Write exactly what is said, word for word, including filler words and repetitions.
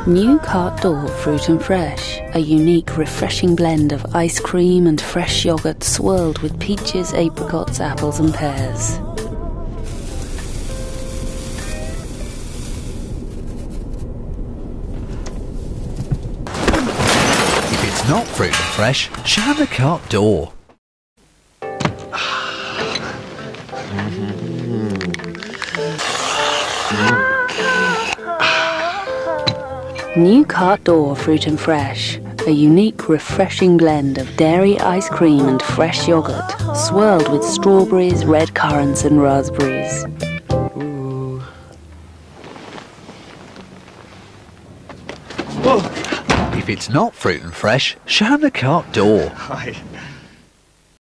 New Carte D'or Fruit and Fresh, a unique, refreshing blend of ice cream and fresh yoghurt swirled with peaches, apricots, apples and pears. If it's not fruit and fresh, shine the Carte D'or. New Carte D'or Fruit and Fresh, a unique, refreshing blend of dairy ice cream and fresh yoghurt, swirled with strawberries, red currants and raspberries. Ooh. Whoa. If it's not fruit and fresh, shine the Carte D'or. Hi.